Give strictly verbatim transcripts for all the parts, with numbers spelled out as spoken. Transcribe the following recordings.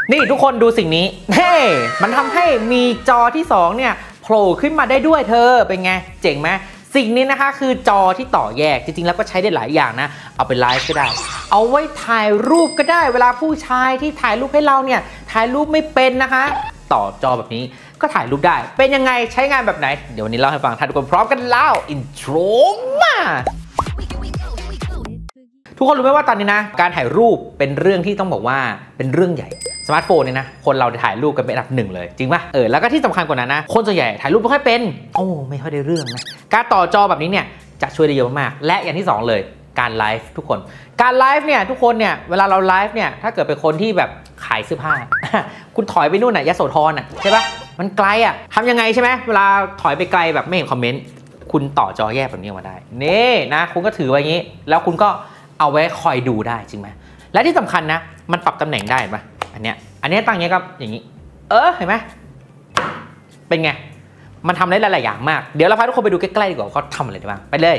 นี่ทุกคนดูสิ่งนี้เฮ้มันทำให้มีจอที่สองเนี่ยโผล่ขึ้นมาได้ด้วยเธอเป็นไงเจ๋งไหมสิ่งนี้นะคะคือจอที่ต่อแยกจริงๆแล้วก็ใช้ได้หลายอย่างนะเอาไปไลฟ์ก็ได้เอาไว้ถ่ายรูปก็ได้เวลาผู้ชายที่ถ่ายรูปให้เราเนี่ยถ่ายรูปไม่เป็นนะคะต่อจอแบบนี้ก็ถ่ายรูปได้เป็นยังไงใช้งานแบบไหนเดี๋ยววันนี้เล่าให้ฟังท่านทุกคนพร้อมกันแล้วอินโทรมาทุกคนรู้ไหมว่าตอนนี้นะการถ่ายรูปเป็นเรื่องที่ต้องบอกว่าเป็นเรื่องใหญ่สมาร์ทโฟนเนี่ยนะคนเราถ่ายรูปกันเป็นอันดับหนึ่งเลยจริงป่ะเออแล้วก็ที่สำคัญกว่านั้นนะคนส่วนใหญ่ถ่ายรูปไม่ค่อยเป็นโอ้ไม่ค่อยได้เรื่องนะการต่อจอแบบนี้เนี่ยจะช่วยได้เยอะมากและอย่างที่สองเลยการไลฟ์ทุกคนการไลฟ์เนี่ยทุกคนเนี่ยเวลาเราไลฟ์เนี่ยถ้าเกิดเป็นคนที่แบบขายเสื้อผ้า คุณถอยไปนู่นน่ะยโสธรน่ะใช่ป่ะมันไกลอ่ะทำยังไงใช่ไหมเวลาถอยไปไกลแบบไม่เห็นคอมเมนต์คุณต่อจอแยกแบบนี้ออกมาได้นี่นะคุณก็ถือไว้อย่างนี้แล้วคุณก็เอาไว้คอยดูได้จริงไหมและที่สำคัญนะมันปรับตำแหน่งได้เห็นปะอันเนี้ยอันนี้ตั้งอย่างนี้ครับอย่างนี้เออเห็นไหมเป็นไงมันทำได้หลายๆอย่างมากเดี๋ยวเราพาทุกคนไปดูใกล้ๆดีกว่าเขาทำอะไรได้บ้างไปเลย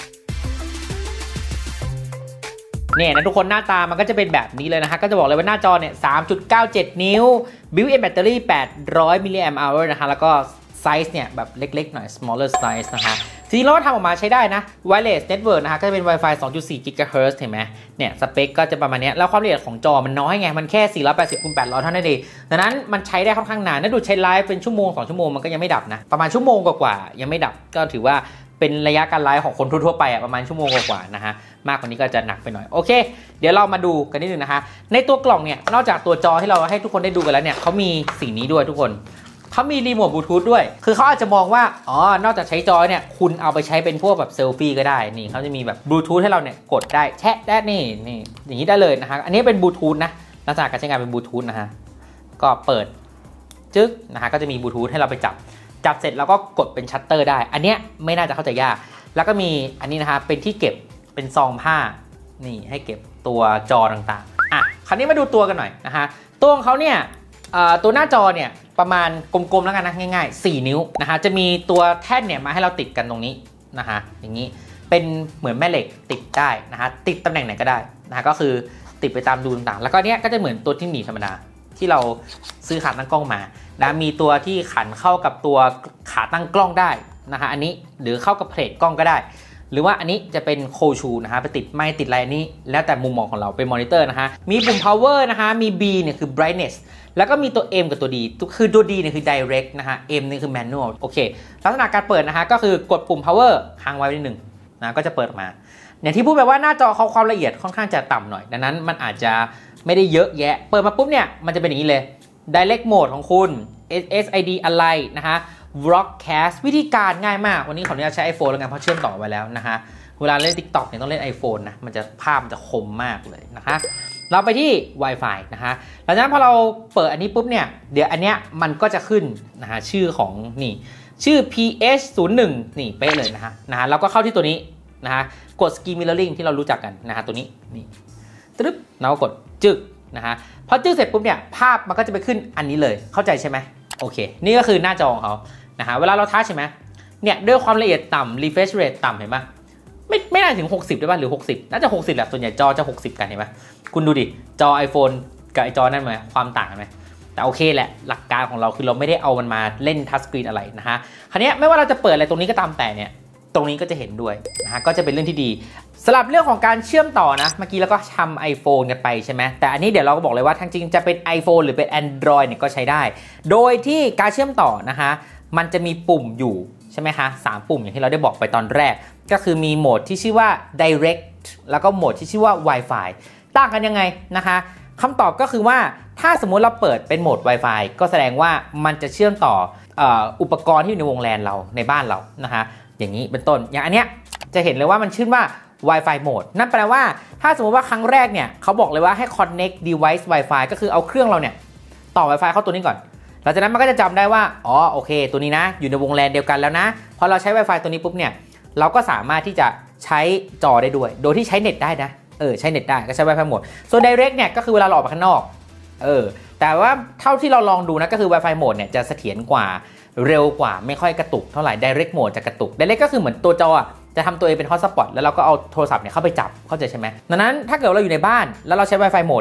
เนี่ยนะทุกคนหน้าตามันก็จะเป็นแบบนี้เลยนะฮะก็จะบอกเลยว่าหน้าจอเนี่ย สามจุดเก้าเจ็ด นิ้ว built-in battery แปดร้อยมิลลิแอมป์ hour นะคะแล้วก็ไซส์เนี่ยแบบเล็กๆหน่อย smaller size นะคะจริงๆแล้วทำออกมาใช้ได้นะ wireless network นะคะก็จะเป็น Wi-Fi สองจุดสี่ กิกะเฮิรตซ์ เห็นไหมเนี่ยสเปคก็จะประมาณนี้แล้วความละเอียดของจอมันน้อยไงมันแค่สี่ร้อยแปดสิบคูณแปดร้อยเท่านั้นเองดังนั้นมันใช้ได้ค่อนข้างนานถ้าดูใช้ไลฟ์เป็นชั่วโมงสองชั่วโมงมันก็ยังไม่ดับนะประมาณชั่วโมงกว่าๆยังไม่ดับก็ถือว่าเป็นระยะการไลฟ์ของคนทั่วๆไปอ่ะประมาณชั่วโมงกว่าๆนะฮะมากกว่านี้ก็จะหนักไปหน่อยโอเคเดี๋ยวเรามาดูกันนิดนึงนะคะในตัวกล่องเนี่ยนอกจากตัวจอที่เราให้ทุกคนได้ดูกันแล้วเนี่ยเขามีสิ่งนี้ด้วยทุกคนเขามีรีโมทบลูทูธด้วยคือเขาอาจจะมองว่าอ๋อนอกจากใช้จอเนี่ยคุณเอาไปใช้เป็นพวกแบบเซลฟี่ก็ได้นี่เขาจะมีแบบบลูทูธให้เราเนี่ยกดได้แชะได้นี่นี่อย่างนี้ได้เลยนะฮะอันนี้เป็นบลูทูธนะลักษณะการใช้งานเป็นบลูทูธนะฮะก็เปิดจึ๊กนะฮะก็จะมีบลูทูธให้เราไปจับจับเสร็จแล้วก็กดเป็นชัตเตอร์ได้อันเนี้ยไม่น่าจะเข้าใจยากแล้วก็มีอันนี้นะฮะเป็นที่เก็บเป็นซองผ้านี่ให้เก็บตัวจอต่างๆอ่ะคราวนี้มาดูตัวกันหน่อยนะฮะตัวของเขาเนี่ยตัวหน้าจอเนี่ยประมาณกลมๆแล้วกันนะง่ายๆสี่นิ้วนะฮะจะมีตัวแท่นเนี่ยมาให้เราติดกันตรงนี้นะฮะอย่างนี้เป็นเหมือนแม่เหล็กติดได้นะฮะติดตำแหน่งไหนก็ได้นะฮะก็คือติดไปตามรูต่างๆแล้วก็เนี้ยก็จะเหมือนตัวที่หนีบธรรมดาที่เราซื้อขาตั้งกล้องมานะมีตัวที่ขันเข้ากับตัวขาตั้งกล้องได้นะฮะอันนี้หรือเข้ากับเพลทกล้องก็ได้หรือว่าอันนี้จะเป็นโคชูนะฮะไปติดไม่ติดอะไรนี้แล้วแต่มุมมองของเราเป็นมอนิเตอร์นะฮะมีปุ่ม power นะฮะมี B เนี่ยคือ brightness แล้วก็มีตัว M กับตัว D คือตัว D เนี่ยคือ direct นะฮะ M นี่คือ manual โอเคลักษณะการเปิดนะฮะก็คือกดปุ่ม power ค้างไว้นิดหนึ่งนะก็จะเปิดออกมาอย่างที่พูดไปว่าหน้าจอเขาความละเอียดค่อนข้างจะต่ำหน่อยดังนั้นมันอาจจะไม่ได้เยอะแยะเปิดมาปุ๊บเนี่ยมันจะเป็นอย่างนี้เลย direct mode ของคุณ เอส ไอ ดี อะไรนะฮะ broadcast วิธีการง่ายมากวันนี้ขออนุญาตใช้ iPhone แล้วกันเพราะเชื่อมต่อไว้แล้วนะฮะเวลาเล่น TikTok เนี่ยต้องเล่น iPhone นะมันจะภาพมันจะคมมากเลยนะคะเราไปที่ Wi-Fi นะฮะหลังจากนั้นพอเราเปิดอันนี้ปุ๊บเนี่ยเดี๋ยวอันเนี้ยมันก็จะขึ้นนะฮะชื่อของนี่ชื่อ พี เอช ศูนย์หนึ่ง นี่เป๊ะเลยนะฮะนะฮะแล้วก็เข้าที่ตัวนี้นะฮะกด Screen Mirroring ที่เรารู้จักกันนะฮะตัวนี้นี่ตึ๊บเราก็กดจึ๊กนะฮะพอจึ๊กเสร็จปุ๊บเนี่ยภาพมันก็จะไปขึ้นอันนี้เลยเข้าใจใช่ไหมโอเคนี่ก็คือหน้าจอของเขานะฮะเวลาเราทัชใช่ไหมเนี่ยด้วยความละเอียดต่ำ refresh rate ต่ำเห็นปะไม่ไม่น่าถึงหกสิบได้ป่ะหรือหกสิบน่าจะหกสิบแหละส่วนใหญ่จอจะหกสิบกันเห็นไหมคุณดูดิจอ iPhone กับไอจอนั่นไหมความต่างกันไหมแต่โอเคแหละหลักการของเราคือเราไม่ได้เอามันมาเล่นทัชสกรีนอะไรนะฮะคราวนี้ไม่ว่าเราจะเปิดอะไรตรงนี้ก็ตามแต่เนี่ยตรงนี้ก็จะเห็นด้วยนะฮะก็จะเป็นเรื่องที่ดีสำหรับเรื่องของการเชื่อมต่อนะเมื่อกี้เราก็ทำ iPhone กันไปใช่ไหมแต่อันนี้เดี๋ยวเราก็บอกเลยว่าทั้งจริงจะเป็น iPhone หรือเป็น Android เนี่ยก็ใช้ได้โดยที่การเชื่อมต่อนะฮะมันจะมีปุ่มอยู่ใช่ไหมคะสามปุ่มอย่างที่เราได้บอกไปตอนแรกก็คือมีโหมดที่ชื่อว่า direct แล้วก็โหมดที่ชื่อว่า Wi-Fi ต่างกันยังไงนะคะคำตอบก็คือว่าถ้าสมมุติเราเปิดเป็นโหมด Wi-Fi ก็แสดงว่ามันจะเชื่อมต่ออุปกรณ์ที่อยู่ในวงแลนเราในบ้านเรานะคะอย่างนี้เป็นต้นอย่างอันเนี้ยจะเห็นเลยว่ามันชื่อว่า Wi-Fi mode นั่นแปลว่าถ้าสมมติว่าครั้งแรกเนี่ยเขาบอกเลยว่าให้ connect device Wi-Fi ก็คือเอาเครื่องเราเนี่ยต่อ Wi-Fi เข้าตัวนี้ก่อนหลังจากนั้นมันก็จะจำได้ว่าอ๋อโอเคตัวนี้นะอยู่ในวงแลนเดียวกันแล้วนะพอเราใช้ Wi-Fi ตัวนี้ปุ๊บเนี่ยเราก็สามารถที่จะใช้จอได้ด้วยโดยที่ใช้เน็ตได้นะเออใช้เน็ตได้ก็ใช้ Wi-Fi หมดส่วน Direct เนี่ยก็คือเวลาเราออกไปข้างนอกเออแต่ว่าเท่าที่เราลองดูนะก็คือ Wi-Fi โหมดเนี่ยจะเสถียรกว่าเร็วกว่าไม่ค่อยกระตุกเท่าไหร่ Direct Mode จะกระตุก Direct ก็คือเหมือนตัวจอจะทำตัวเองเป็น Hotspot แล้วเราก็เอาโทรศัพท์เนี่ยเข้าไปจับเข้าใจใช่ไหมดังนั้นถ้าเกิดเราอยู่ในบ้านแล้วเราใช้ Wi-Fi โหมดเนี่ย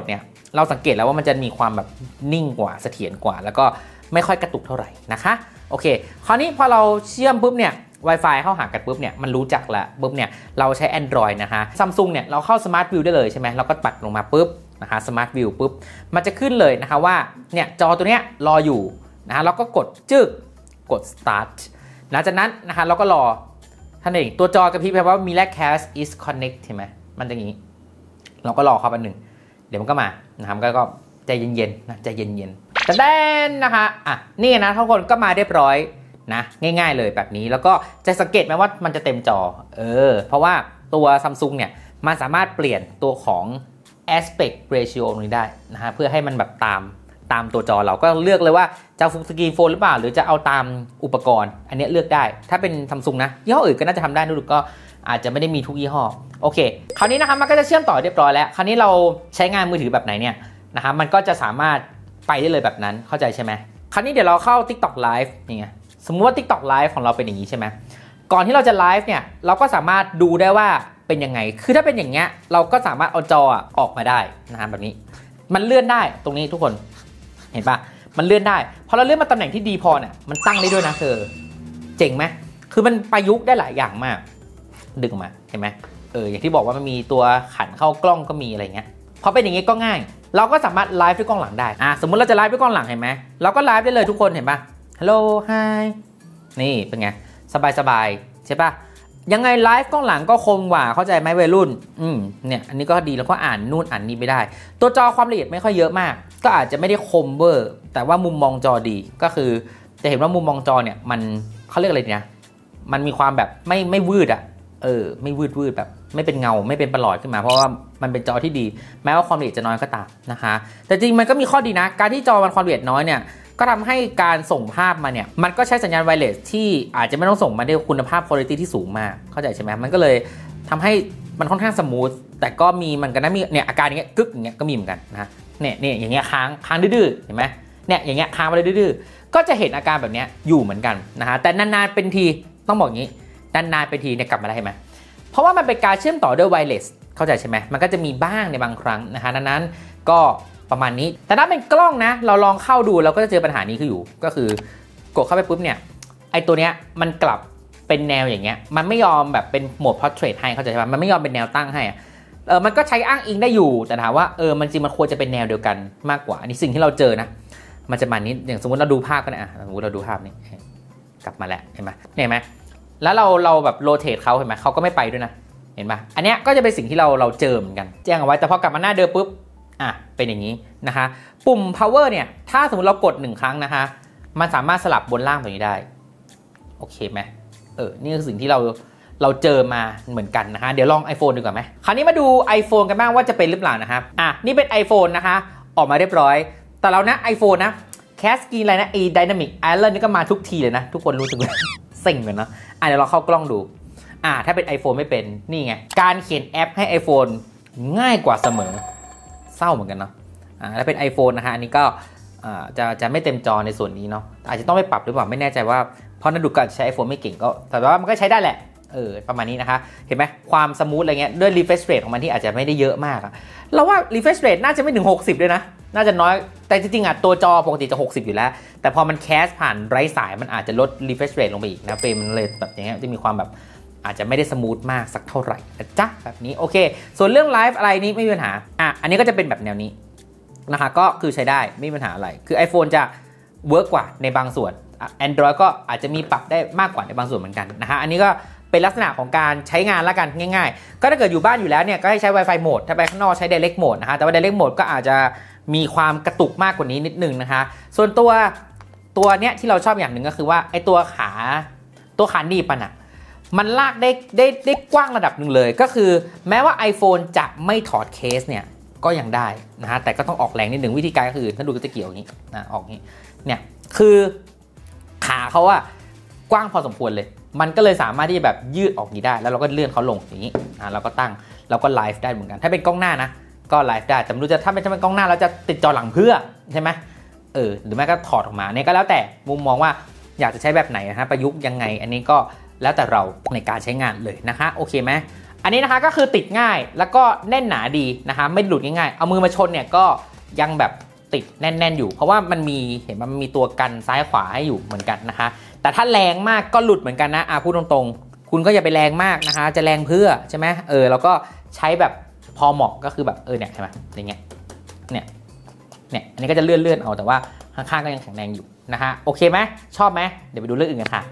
เราสังเกตแล้วว่ามันจะมีความแบบนิ่งกว่าเสถียรกว่าแล้วก็ไม่ค่อยกระตุกเท่าไหร่นะคะโอเคคราวนี้พอเราเชื่อมปุ๊บเนี่ย Wi-Fi เข้าหากันปุ๊บเนี่ยมันรู้จักละปุ๊บเนี่ยเราใช้ Android นะคะ Samsung เนี่ยเราเข้า Smart View ได้เลยใช่ไหมเราก็ปัดลงมาปุ๊บนะคะ Smart View ปุ๊บมันจะขึ้นเลยนะคะว่าเนี่ยจอตัวเนี้ยรออยู่นะเราก็กดจึ๊กกด start หลังจากนั้นนะคะเราก็รอท่านเองตัวจอกระพริบแปลว่า Miracast is connect ใช่ไหมมันจะอย่างนี้เราก็รอเขาแป๊บนึงเดี๋ยวมันก็มานะครับก็ใจเย็นๆนะใจเย็นๆแต่แดนนะคะอ่ะนี่นะทุกคนก็มาเรียบร้อยนะง่ายๆเลยแบบนี้แล้วก็จะสังเกตไหมว่ามันจะเต็มจอเออเพราะว่าตัว Samsung เนี่ยมันสามารถเปลี่ยนตัวของ aspect ratio ตรงนี้ได้นะฮะเพื่อให้มันแบบตามตามตัวจอเราก็เลือกเลยว่าจะเอา full screen phone หรือเปล่าหรือจะเอาตามอุปกรณ์อันนี้เลือกได้ถ้าเป็น Samsung นะยี่ห้ออื่นก็น่าจะทำได้ดูก็อาจจะไม่ได้มีทุกยี่ห้อโอเคคราวนี้นะครับมันก็จะเชื่อมต่อเรียบร้อยแล้วคราวนี้เราใช้งานมือถือแบบไหนเนี่ยนะครับมันก็จะสามารถไปได้เลยแบบนั้นเข้าใจใช่ไหมคราวนี้เดี๋ยวเราเข้า TikTok Live นี่ไงสมมุติว่า TikTok Live ของเราเป็นอย่างนี้ใช่ไหมก่อนที่เราจะไลฟ์เนี่ยเราก็สามารถดูได้ว่าเป็นยังไงคือถ้าเป็นอย่างเงี้ยเราก็สามารถเอาจอออกมาได้นะครับแบบนี้มันเลื่อนได้ตรงนี้ทุกคนเห็นปะมันเลื่อนได้พอเราเลื่อนมาตำแหน่งที่ดีพอเนี่ยมันตั้งได้ด้วยนะเธอเจ๋งไหมคือมันประยุกต์ได้หลายอย่างมากดึงออกมาเห็นไหมเอออย่างที่บอกว่ามันมีตัวขันเข้ากล้องก็มีอะไรเงี้ยพอเป็นอย่างงี้ก็ง่ายเราก็สามารถไลฟ์ด้วยกล้องหลังได้อ่ะสมมุติเราจะไลฟ์ด้วยกล้องหลังเห็นไหมเราก็ไลฟ์ได้เลยทุกคนเห็นปะฮัลโหลไฮนี่เป็นไงสบายๆใช่ปะยังไงไลฟ์กล้องหลังก็คมกว่าเข้าใจไหมวัยรุ่นอืมเนี่ยอันนี้ก็ดีแล้วก็อ่านนู่นอ่านนี่ไปได้ตัวจอความละเอียดไม่ค่อยเยอะมากก็อาจจะไม่ได้คมเวอร์แต่ว่ามุมมองจอดีก็คือจะเห็นว่ามุมมองจอเนี่ยมันเขาเรียกอะไรเนี่ยมันมีความแบบไม่ไม่วืดอ่ะเออไม่วืดวืดแบบไม่เป็นเงาไม่เป็นประหลอดขึ้นมาเพราะว่ามันเป็นจอที่ดีแม้ว่าความละเอียดจะน้อยก็ตามนะคะแต่จริงมันก็มีข้อดีนะการที่จอมันความละเอียดน้อยเนี่ยก็ทำให้การส่งภาพมาเนี่ยมันก็ใช้สัญญาณไวเลสที่อาจจะไม่ต้องส่งมาด้วยคุณภาพคุณภาพที่สูงมากเข้าใจใช่ไหมมันก็เลยทำให้มันค่อนข้างสมูทแต่ก็มีมันก็นะมีเนี่ยอาการอย่างเงี้ยกึกอย่างเงี้ยก็มีเหมือนกันนะเนี่ยเนี่ยอย่างเงี้ยค้างค้างดื้อๆเห็นไหมเนี่ยอย่างเงี้ยค้างไปเลยดื้อๆก็จะเห็นอาการแบบเนี้ยอยู่เหมือนกันนะฮะแต่นานๆเป็นทีต้องบอกอย่างนี้นานๆเป็นทีเนี่ยกลับมาได้ไหมเพราะว่ามันเป็นการเชื่อมต่อด้วยไวเลสเข้าใจใช่ไหมมันก็จะมีบ้างในบางครั้งนะฮะนั้นๆก็ประมาณนี้แต่ถ้าเป็นกล้องนะเราลองเข้าดูเราก็จะเจอปัญหานี้คืออยู่ก็คือกดเข้าไปปุ๊บเนี่ยไอตัวเนี้ยมันกลับเป็นแนวอย่างเงี้ยมันไม่ยอมแบบเป็นโหมด portrait ให้เข้าใจใช่ไหมมันไม่ยอมเป็นแนวตั้งให้เออมันก็ใช้อ้างอิงได้อยู่แต่ถามว่าเออมันจริงมันควรจะเป็นแนวเดียวกันมากกว่าอันนี้สิ่งที่เราเจอนะมันจะมานี้อย่างสมมติเราดูภาพกันนะสมมติเราดูภาพนี้กลับมาแล้วเห็นไหมเห็นไหมแล้วเราเราแบบโรเตทเขาเห็นไหมเขาก็ไม่ไปด้วยนะเห็นปะอันเนี้ยก็จะเป็นสิ่งที่เราเราเจอเหมือนกันแจ้งเอาไว้แต่พอกลับมาหน้าเดิมปุ๊บอ่ะเป็นอย่างนี้นะคะปุ่ม power เนี่ยถ้าสมมติเรากดหนึ่งครั้งนะคะมันสามารถสลับบนล่างตรงนี้ได้โอเคไหมเออนี่คือสิ่งที่เราเราเจอมาเหมือนกันนะคะเดี๋ยวลอง iPhone ดีกว่าไหมคราวนี้มาดู iPhone กันบ้างว่าจะเป็นหรือเปล่านะครับอ่ะนี่เป็น iPhone นะคะออกมาเรียบร้อยแต่เรานะ iPhone นะแคสกีนอะไรนะไอ้ Dynamic Island นี่ก็มาทุกทีเลยนะทุกคนรู้สึกเลยเซ็งเลยเนาะอ่ะเดี๋ยวเราเข้ากล้องดูอ่าถ้าเป็น iPhone ไม่เป็นนี่ไงการเขียนแอปให้ iPhone ง่ายกว่าเสมอเศร้าเหมือนกันเนาะอ่าถ้าเป็น iPhone นะฮะอันนี้ก็อ่าจะจะไม่เต็มจอในส่วนนี้เนาะอาจจะต้องไปปรับหรือเปล่าไม่แน่ใจว่าเพราะนันดูการใช้ iPhone ไม่เก่งก็แต่ว่ามันก็ใช้ได้แหละเออประมาณนี้นะคะเห็นไหมความสมูทอะไรเงี้ยด้วย refresh rate ของมันที่อาจจะไม่ได้เยอะมากอะเราว่า refresh rate น่าจะไม่ถึงหกสิบด้วยนะน่าจะน้อยแต่จริงๆอ่ะตัวจอปกติจะหกสิบอยู่แล้วแต่พอมันแคสผ่านไร้สายมันอาจจะลด refresh rate ลงไปอีกนะเฟรมมันเลยแบบอย่างเงี้ยจะมีความแบบอาจจะไม่ได้สมูทมากสักเท่าไหร่นะจ๊ะแบบนี้โอเคส่วนเรื่องไลฟ์อะไรนี้ไม่มีปัญหาอ่ะอันนี้ก็จะเป็นแบบแนวนี้นะคะก็คือใช้ได้ไม่มีปัญหาอะไรคือ iPhone จะเวิร์กกว่าในบางส่วน Android ก็อาจจะมีปรับได้มากกว่าในบางส่วนเหมือนกันนะคะอันนี้ก็เป็นลักษณะของการใช้งานละกันง่ายๆก็ถ้าเกิดอยู่บ้านอยู่แล้วเนี่ยก็ให้ใช้ Wi-Fi Mode ถ้าไปข้างนอกใช้ Direct Mode นะคะแต่ว่า Direct Mode ก็อาจจะมีความกระตุกมากกว่านี้นิดนึงนะคะส่วนตัวตัวเนี้ยที่เราชอบอย่างหนึ่งก็คือว่าไอตัวขาตัวขาหนีบมันอะมันลากได้ได้ได้กว้างระดับหนึ่งเลยก็คือแม้ว่า iPhone จะไม่ถอดเคสเนี่ยก็ยังได้นะฮะแต่ก็ต้องออกแรงนิดหนึ่งวิธีการก็คือถ้าดูก็จะเกี่ยวอย่างนี้นะออกนี้เนี่ยคือขาเขาอะกว้างพอสมควรเลยมันก็เลยสามารถที่จะแบบยืดออกนี้ได้แล้วเราก็เลื่อนเขาลงอย่างนี้อ่าเราก็ตั้งเราก็ไลฟ์ได้เหมือนกันถ้าเป็นกล้องหน้านะก็ไลฟ์ได้แต่ไม่รู้จะถ้าเป็นถ้าเป็นกล้องหน้าเราจะติดจอหลังเพื่อใช่ไหมเออหรือไม่ก็ถอดออกมาเนี่ยก็แล้วแต่มุมมองว่าอยากจะใช้แบบไหนนะฮะประยุกต์ยังไงอันนี้ก็แล้วแต่เราในการใช้งานเลยนะคะโอเคไหมอันนี้นะคะก็คือติดง่ายแล้วก็แน่นหนาดีนะคะไม่หลุดง่ายๆเอามือมาชนเนี่ยก็ยังแบบติดแน่นๆอยู่เพราะว่ามันมีเห็นมันมีตัวกันซ้ายขวาให้อยู่เหมือนกันนะคะแต่ถ้าแรงมากก็หลุดเหมือนกันนะอ่ะพูดตรงๆคุณก็อย่าไปแรงมากนะคะจะแรงเพื่อใช่ไหมเออแล้วก็ใช้แบบพอเหมาะก็คือแบบเออเนี่ยใช่ไหมอย่างเงี้ยเนี่ยเนี่ยอันนี้ก็จะเลื่อนเลื่อนเอาแต่ว่าข้างๆก็ยังแข็งแรงอยู่นะฮะโอเคไหมชอบไหมเดี๋ยวไปดูเรื่องอื่นกันค่ะ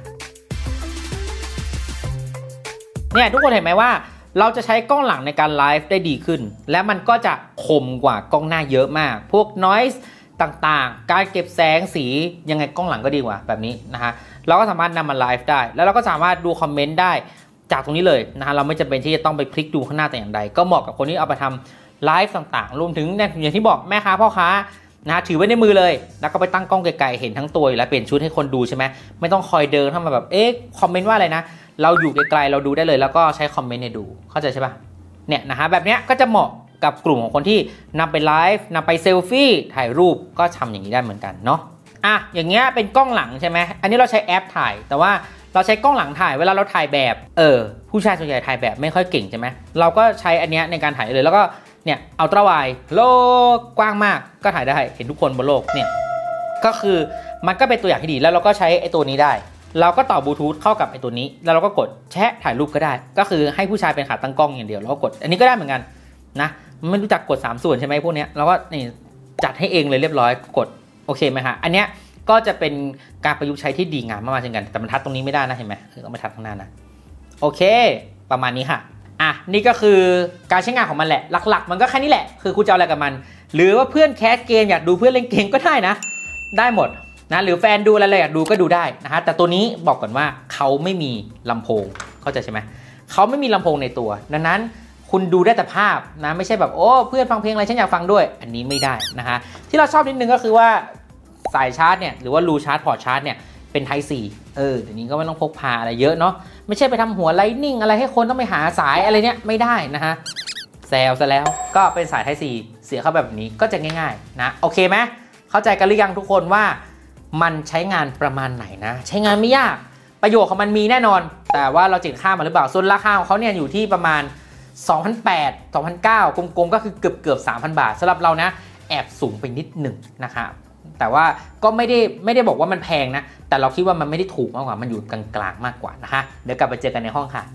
เนี่ยทุกคนเห็นไหมว่าเราจะใช้กล้องหลังในการไลฟ์ได้ดีขึ้นและมันก็จะคมกว่ากล้องหน้าเยอะมากพวก noise ต่างๆการเก็บแสงสียังไงกล้องหลังก็ดีกว่าแบบนี้นะฮะเราก็สามารถนำมาไลฟ์ได้แล้วเราก็สามารถดูคอมเมนต์ได้จากตรงนี้เลยนะฮะเราไม่จำเป็นที่จะต้องไปคลิกดูข้างหน้าแต่อย่างใดก็เหมาะกับคนที่เอาไปทำไลฟ์ต่างๆรวมถึงอย่างที่บอกแม่ค้าพ่อค้านะถือไว้ในมือเลยแล้วก็ไปตั้งกล้องไกลๆเห็นทั้งตัวอยู่แล้วเปลี่ยนชุดให้คนดูใช่ไหมไม่ต้องคอยเดินเข้ามาแบบเอ๊ะคอมเมนต์ว่าอะไรนะเราอยู่ไกลๆเราดูได้เลยแล้วก็ใช้คอมเมนต์ในดูเข้าใจใช่ปะเนี่ยนะฮะแบบเนี้ยก็จะเหมาะกับกลุ่มของคนที่นำไปไลฟ์นำไปเซลฟี่ถ่ายรูปก็ทำอย่างนี้ได้เหมือนกันเนาะอ่ะอย่างเงี้ยเป็นกล้องหลังใช่ไหมอันนี้เราใช้แอปถ่ายแต่ว่าเราใช้กล้องหลังถ่ายเวลาเราถ่ายแบบเออผู้ชายส่วนใหญ่ถ่ายแบบไม่ค่อยเก่งใช่ไหมเราก็ใช้อันเนี้ยในการถ่ายเลยแล้วก็เนี่ยอัลตร้าไวด์โลกกว้างมากก็ถ่ายได้เห็นทุกคนบนโลกเนี่ยก็คือมันก็เป็นตัวอย่างที่ดีแล้วเราก็ใช้ไอ้ตัวนี้ได้เราก็ต่อบลูทูธเข้ากับไอ้ตัวนี้แล้วเราก็กดแชะถ่ายรูปก็ได้ก็คือให้ผู้ชายเป็นขาตั้งกล้องอย่างเดียวแล้วก็กดอันนี้ก็ได้เหมือนกันนะไม่รู้จักกดสามส่วนใช่ไหมพวกนี้เราก็นี่จัดให้เองเลยเรียบร้อยกดโอเคไหมฮะอันเนี้ยก็จะเป็นการประยุกต์ใช้ที่ดีงามมากๆเช่นกันแต่มันทัดตรงนี้ไม่ได้นะเห็นไหมต้องไปทัดข้างหน้านะโอเคประมาณนี้ค่ะอ่ะนี่ก็คือการใช้งานของมันแหละหลักๆมันก็แค่นี้แหละคือคุณจะเอาอะไรกับมันหรือว่าเพื่อนแคสเกมอยากดูเพื่อนเล่นเกมก็ได้นะได้หมดนะหรือแฟนดูอะไรอยากดูก็ดูได้นะฮะแต่ตัวนี้บอกก่อนว่าเขาไม่มีลำโพงเข้าใจใช่ไหมเขาไม่มีลำโพงในตัวดังนั้นคุณดูได้แต่ภาพนะไม่ใช่แบบโอ้เพื่อนฟังเพลงอะไรฉันอยากฟังด้วยอันนี้ไม่ได้นะฮะที่เราชอบนิดนึงก็คือว่าสายชาร์จเนี่ยหรือว่ารูชาร์จพอร์ตชาร์จเนี่ยเป็น Type ซี เออเดี๋ยวนี้ก็ไม่ต้องพกพาอะไรเยอะเนาะไม่ใช่ไปทำหัวไลท์นิ่งอะไรให้คนต้องไปหาสายอะไรเนี่ยไม่ได้นะฮะแซวซะแล้วก็เป็นสาย Type ซี เสียเข้าแบบนี้ก็จะง่ายๆนะโอเคไหมเข้าใจกันหรือยังทุกคนว่ามันใช้งานประมาณไหนนะใช้งานไม่ยากประโยชน์ของมันมีแน่นอนแต่ว่าเราจิตค่ามันหรือเปล่าส่วนราคาของเขาเนี่ยอยู่ที่ประมาณ สองพันแปดร้อย สองพันเก้าร้อย กลมๆก็คือเกือบเกือบ สามพัน บาทสำหรับเรานะแอบสูงไปนิดหนึ่งนะครับแต่ว่าก็ไม่ได้ไม่ได้บอกว่ามันแพงนะแต่เราคิดว่ามันไม่ได้ถูกมากกว่ามันอยู่กลางๆมากกว่านะฮะเดี๋ยวกลับไปเจอกันในห้องค่ะ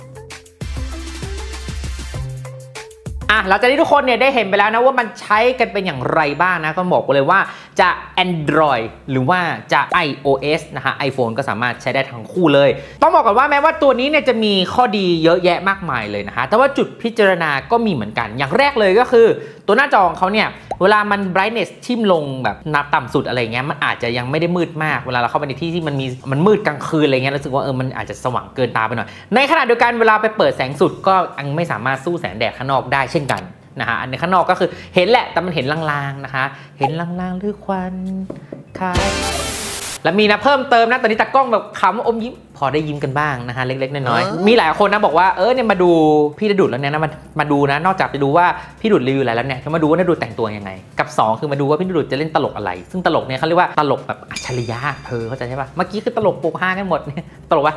อ่ะหลังจากที่ทุกคนเนี่ยได้เห็นไปแล้วนะว่ามันใช้กันเป็นอย่างไรบ้างนะก็บอกเลยว่าจะ Android หรือว่าจะ iOS นะคะ iPhone ก็สามารถใช้ได้ทั้งคู่เลยต้องบอกก่อนว่าแม้ว่าตัวนี้เนี่ยจะมีข้อดีเยอะแยะมากมายเลยนะคะแต่ว่าจุดพิจารณาก็มีเหมือนกันอย่างแรกเลยก็คือตัวหน้าจอของเขาเนี่ยเวลามัน brightness ทิ่มลงแบบนับต่ำสุดอะไรเงี้ยมันอาจจะยังไม่ได้มืดมากเวลาเราเข้าไปในที่ที่มันมีมันมืดกลางคืนอะไรเงี้ยรู้สึกว่าเออมันอาจจะสว่างเกินตาไปหน่อยในขณะเดียวกันเวลาไปเปิดแสงสุดก็ยังไม่สามารถสู้แสงแดดข้างนอกได้เช่นกันนะฮะอันในข้างนอกก็คือเห็นแหละแต่มันเห็นลางๆนะคะเห็นลางๆหรือควันคล้ายแล้วมีนะเพิ่มเติมนะตอนนี้ตากล้องแบบขำอมยิ้มพอได้ยิ้มกันบ้างนะฮะเล็กๆน้อยๆมีหลายคนนะบอกว่าเออเนี่ยมาดูพี่ณดุลแล้วเนี่ยนะมามาดูนะนอกจากไปดูว่าพี่ดุลรีวิวอะไรแล้วเนี่ยคือมาดูว่าณดุลแต่งตัวยังไงกับสองคือมาดูว่าพี่ณดุลจะเล่นตลกอะไรซึ่งตลกเนี่ยเขาเรียกว่าตลกแบบอัจฉริยะเธอเข้าใจใช่ปะเมื่อกี้คือตลกปลุกฮากันหมดตลกปะ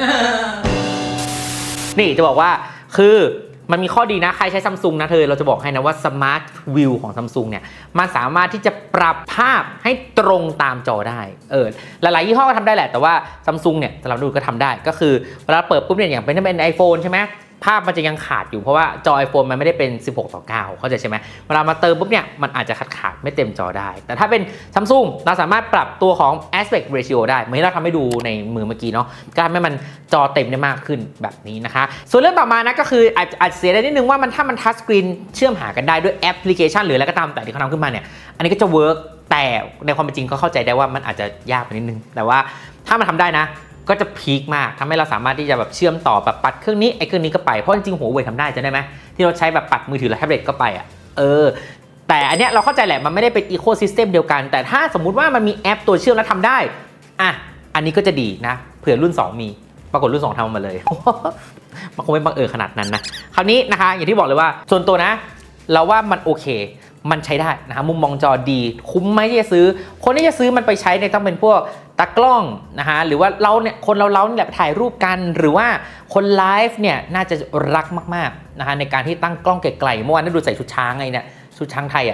นี่จะบอกว่าคือมันมีข้อดีนะใครใช้ Samsung นะเธอเราจะบอกให้นะว่า Smart View ของ Samsung เนี่ยมันสามารถที่จะปรับภาพให้ตรงตามจอได้เออหลายๆยี่ห้อก็ทำได้แหละแต่ว่า Samsung เนี่ยสำหรับดูก็ทำได้ก็คือเวลาเปิดปุ๊บเนี่ยอย่างเป็นถ้าเป็น iPhone ใช่ไหมภาพมันจะยังขาดอยู่เพราะว่าจอ iPhone มันไม่ได้เป็นสิบหกต่อเก้าเข้าใจใช่ไหมเวลามาเติมปุ๊บเนี่ยมันอาจจะขาดขาดไม่เต็มจอได้แต่ถ้าเป็น Samsung เราสามารถปรับตัวของ aspect ratio ได้เหมือนที่เราทำให้ดูในมือเมื่อกี้เนาะก็ทำให้มันจอเต็มได้มากขึ้นแบบนี้นะคะส่วนเรื่องต่อมานะก็คืออาจอาจเสียได้นิดนึงว่ามันถ้ามันทัชสกรีนเชื่อมหากันได้ด้วยแอปพลิเคชันหรืออะไรก็ตามแต่ที่เขาทำขึ้นมาเนี่ยอันนี้ก็จะเวิร์กแต่ในความเป็นจริงก็เข้าใจได้ว่ามันอาจจะยากไปนิดนึงแต่ว่าถ้ามันทำได้นะก็จะพีคมากทำให้เราสามารถที่จะแบบเชื่อมต่อแบบปัดเครื่องนี้ไอ้เครื่องนี้ก็ไปเพราะจริงๆหัวเว่ยทำได้จะได้ไหมที่เราใช้แบบปัดมือถือและแท็บเล็ตก็ไปอ่ะเออแต่อันเนี้ยเราเข้าใจแหละมันไม่ได้เป็นอีโคซิสเต็มเดียวกันแต่ถ้าสมมุติว่ามันมีแอปตัวเชื่อมแล้วทำได้อ่ะอันนี้ก็จะดีนะเผื่อรุ่นสองมีปรากฏรุ่นสองทำมาเลย มันคงไม่บังเอิญขนาดนั้นนะคราวนี้นะคะอย่างที่บอกเลยว่าส่วนตัวนะเราว่ามันโอเคมันใช้ได้นะคะมุมมองจอดีคุ้มไหมที่จะซื้อคนที่จะซื้อมันไปใช้เนี่ยต้องเป็นพวกตากล้องนะคะหรือว่าเราเนี่ยคนเราเราเนี่ยถ่ายรูปกันหรือว่าคนไลฟ์เนี่ยน่าจะรักมากๆนะคะในการที่ตั้งกล้องไกลๆเมื่อวานได้ดูใส่ชุดช้างไงเนี่ยชุดช้างไทยอ่ะช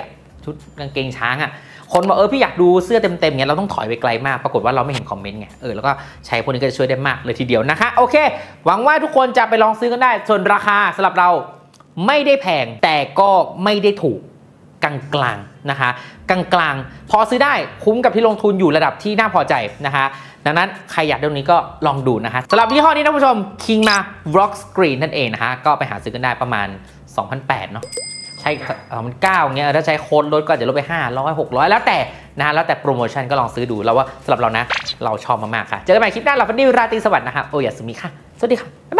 ชุดกางเกงช้างอ่ะคนบอกเออพี่อยากดูเสื้อเต็มๆเนี่ยเราต้องถอยไปไกลมากปรากฏว่าเราไม่เห็นคอมเมนต์ไงเออแล้วก็ใช้พวกนี้ก็จะช่วยได้มากเลยทีเดียวนะคะโอเคหวังว่าทุกคนจะไปลองซื้อกันได้ส่วนราคาสำหรับเราไม่ได้แพงแต่ก็ไม่ได้ถูกกลางๆนะคะกลางๆพอซื้อได้คุ้มกับที่ลงทุนอยู่ระดับที่น่าพอใจนะคะดังนั้นใครอยากดูนี้ก็ลองดูนะคะสำหรับยี่ห้อนี้ท่านผู้ชม Kingma Rock Screen นั่นเองนะคะก็ไปหาซื้อกันได้ประมาณ สองพันแปดร้อย เนาะใช่มันเก้าเงี้ยถ้าใช้โค้ดลดก็อาจจะลดไปห้าร้อย หกร้อยแล้วแต่นะแล้วแต่โปรโมชั่นก็ลองซื้อดูแล้วว่าสำหรับเรานะเราชอบมากๆค่ะเจอกันใหม่คลิปหน้าหลับฝันดีราตรีสวัสดิ์นะคะโอยาสุมิค่ะสวัสดีค่ะ